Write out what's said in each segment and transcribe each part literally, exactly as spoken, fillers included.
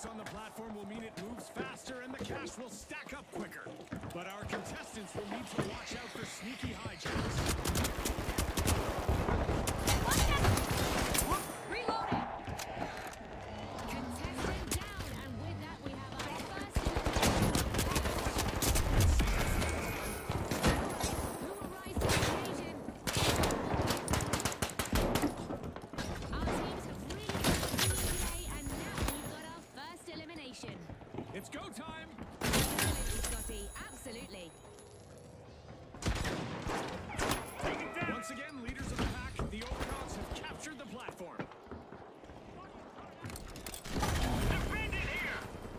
boats on the platform will mean it moves faster and the cash will stack up quicker. But our contestants will need to watch out for sneaky hijacks. Reloading! Contestant down, and with that we have our first elimination. Who will rise to the occasion? Our teams have really come through today, and now we've got our first elimination. It's go time! Absolutely, Scotty. Absolutely. Once again, leaders of the pack, the Overdogs have captured the platform. Defend it here!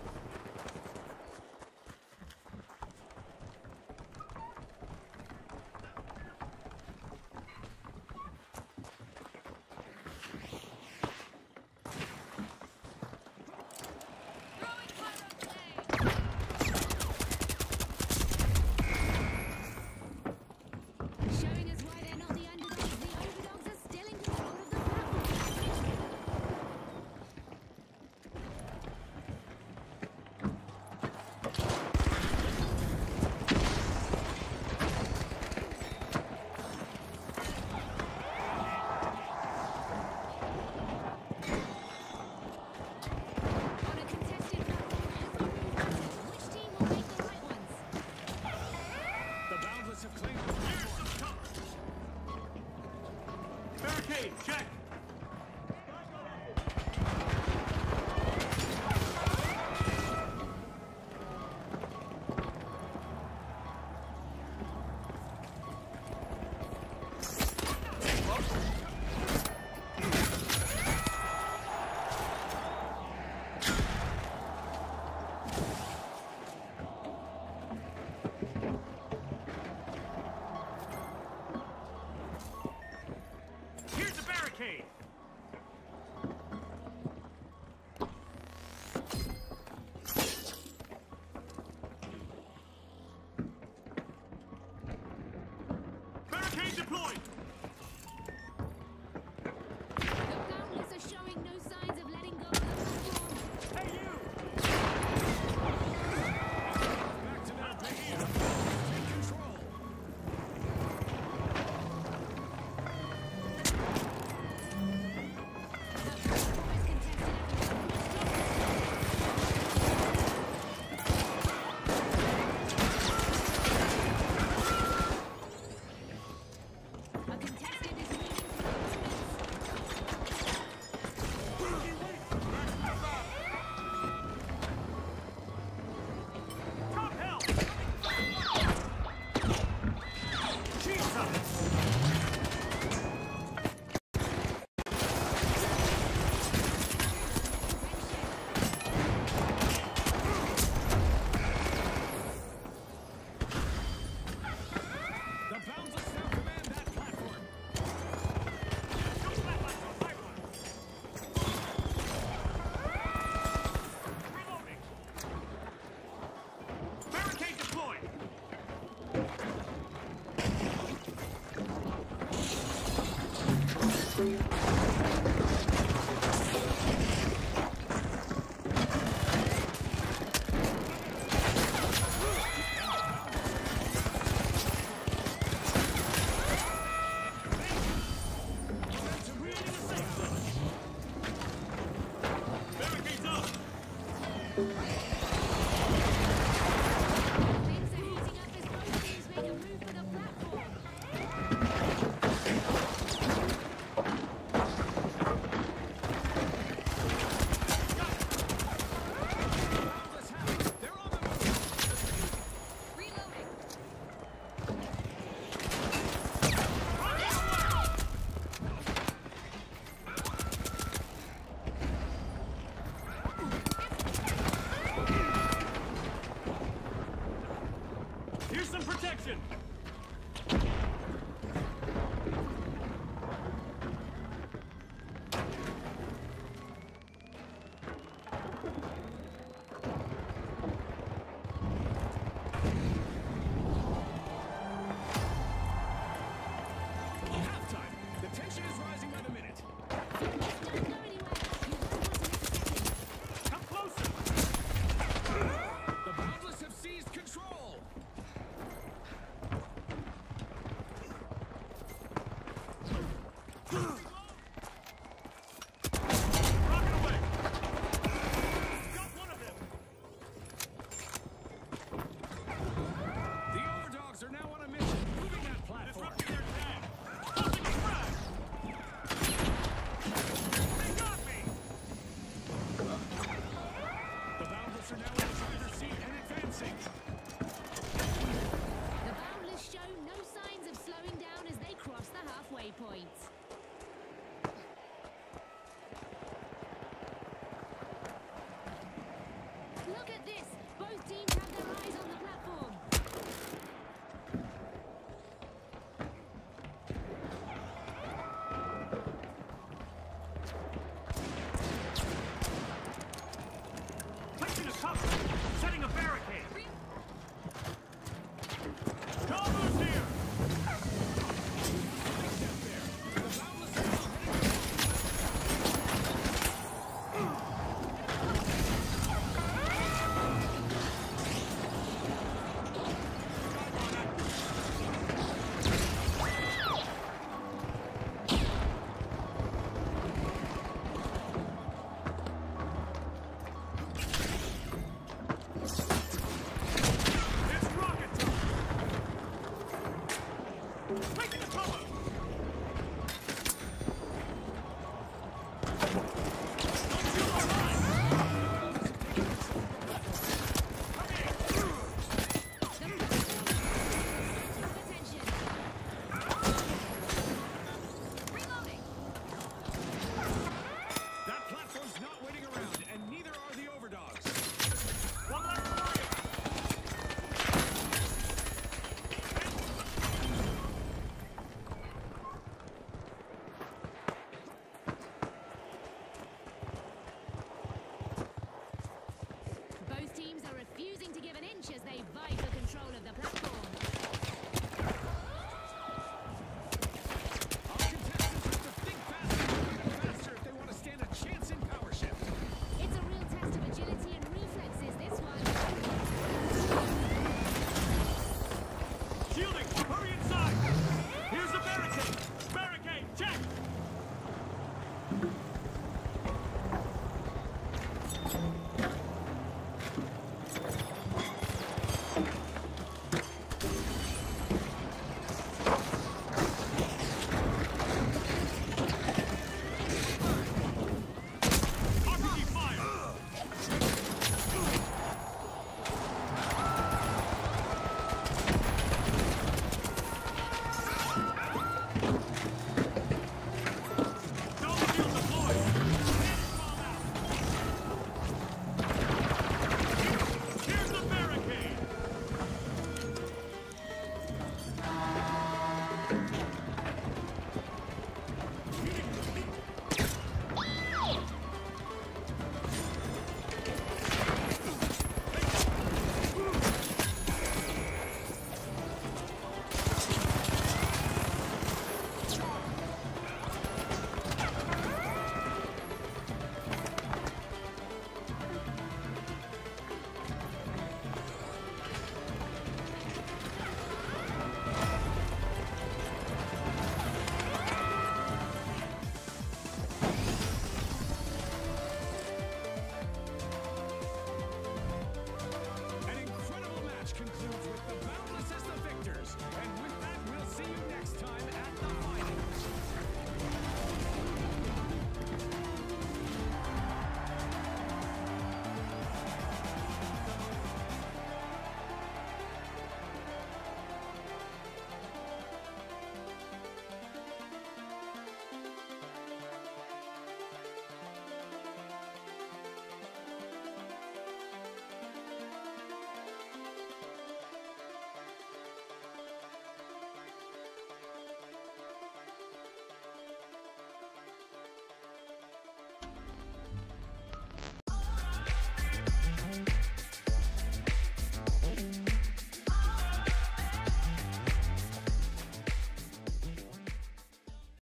Throwing fire up today. Showing us why they're not the underdogs. The Overdogs are still in control of the platform. On a contested platform, which team will make the right ones? The Boundless have claimed the platform. Barricade, check! Here's the barricade! Barricade deployed! The Boundless are showing no signs of letting go of the platform. Hey, you! Back to their base. Take control. The platform is contested a contestant is moving Top help! Jesus! The Boundless now command that platform. Don't let us go pipeline! Reloading! Barricade deployed! Momentum really in the safe zone. Barricades up!